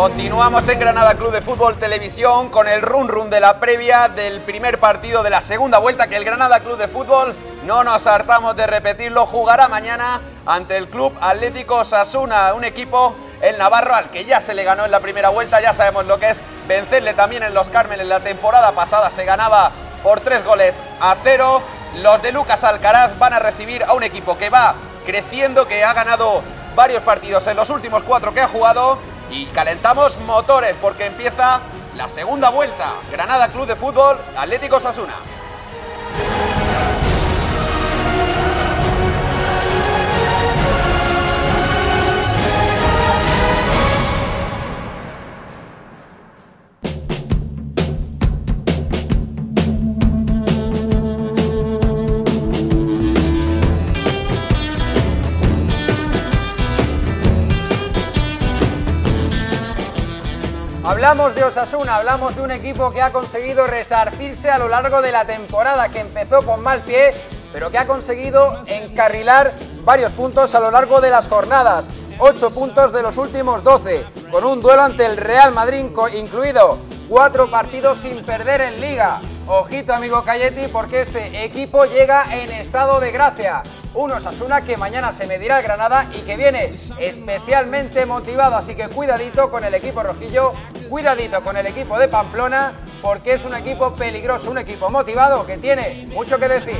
Continuamos en Granada Club de Fútbol Televisión con el run de la previa del primer partido de la segunda vuelta, que el Granada Club de Fútbol, no nos hartamos de repetirlo, jugará mañana ante el Club Atlético Osasuna, un equipo, el navarro, al que ya se le ganó en la primera vuelta. Ya sabemos lo que es vencerle también en Los Cármenes. La temporada pasada se ganaba por 3-0. Los de Lucas Alcaraz van a recibir a un equipo que va creciendo, que ha ganado varios partidos en los últimos 4 que ha jugado. Y calentamos motores porque empieza la segunda vuelta. Granada Club de Fútbol, Atlético Osasuna. Hablamos de Osasuna, hablamos de un equipo que ha conseguido resarcirse a lo largo de la temporada, que empezó con mal pie, pero que ha conseguido encarrilar varios puntos a lo largo de las jornadas. 8 puntos de los últimos 12, con un duelo ante el Real Madrid incluido. 4 partidos sin perder en Liga. Ojito, amigo Calletti, porque este equipo llega en estado de gracia. Un Osasuna que mañana se medirá al Granada y que viene especialmente motivado. Así que cuidadito con el equipo rojillo, cuidadito con el equipo de Pamplona, porque es un equipo peligroso, un equipo motivado que tiene mucho que decir.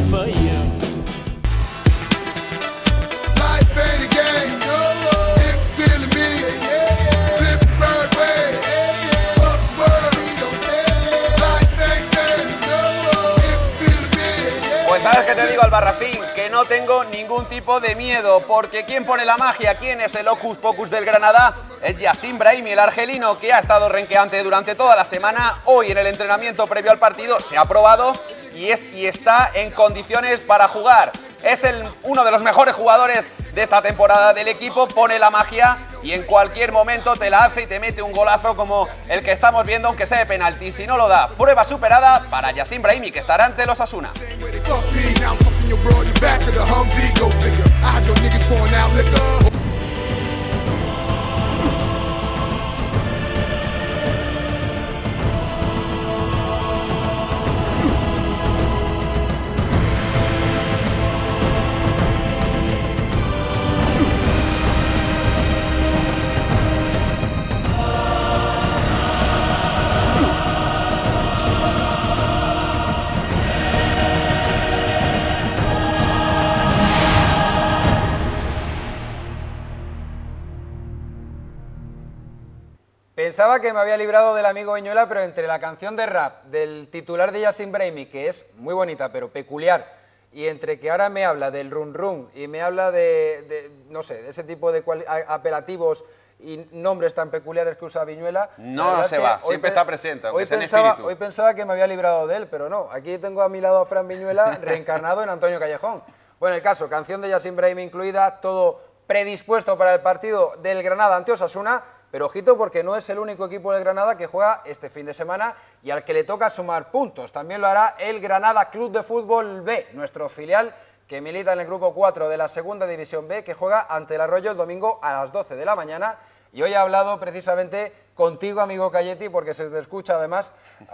Pues sabes que te digo, Albarracín, que no tengo ningún tipo de miedo, porque ¿quién pone la magia? ¿Quién es el hocus pocus del Granada? Es Yacine Brahimi, el argelino, que ha estado renqueante durante toda la semana. Hoy en el entrenamiento previo al partido se ha probado y está en condiciones para jugar. Es uno de los mejores jugadores de esta temporada del equipo, pone la magia y en cualquier momento te la hace y te mete un golazo como el que estamos viendo, aunque sea de penalti. Si no lo da, prueba superada para Yacine Brahimi, que estará ante los Osasuna. Pensaba que me había librado del amigo Viñuela, pero entre la canción de rap del titular de Yacine Brahimi, que es muy bonita pero peculiar, y entre que ahora me habla del run y me habla no sé, de ese tipo de apelativos y nombres tan peculiares que usa Viñuela. No se va, siempre está presente, aunque sea en espíritu. Hoy pensaba que me había librado de él, pero no. Aquí tengo a mi lado a Fran Viñuela, reencarnado en Antonio Callejón. Bueno, el caso, canción de Yacine Brahimi incluida, todo predispuesto para el partido del Granada ante Osasuna. Pero ojito, porque no es el único equipo del Granada que juega este fin de semana y al que le toca sumar puntos. También lo hará el Granada Club de Fútbol B, nuestro filial que milita en el grupo 4 de la segunda división B, que juega ante el Arroyo el domingo a las 12 de la mañana. Y hoy he hablado precisamente contigo, amigo Calletti, porque se te escucha además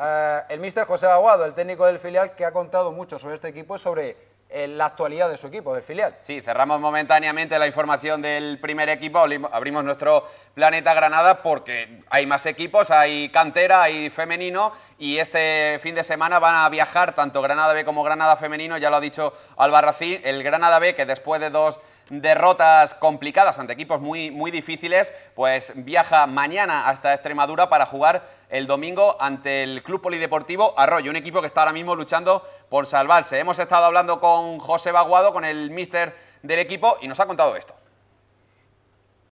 el míster José Aguado, el técnico del filial, que ha contado mucho sobre este equipo y sobre la actualidad de su equipo, del filial. Sí, cerramos momentáneamente la información del primer equipo, abrimos nuestro Planeta Granada porque hay más equipos, hay cantera, hay femenino y este fin de semana van a viajar tanto Granada B como Granada Femenino, ya lo ha dicho Albarracín, el Granada B, que después de 2 derrotas complicadas ante equipos muy difíciles, pues viaja mañana hasta Extremadura para jugar el domingo ante el Club Polideportivo Arroyo, un equipo que está ahora mismo luchando por salvarse. Hemos estado hablando con José Aguado, con el míster del equipo, y nos ha contado esto.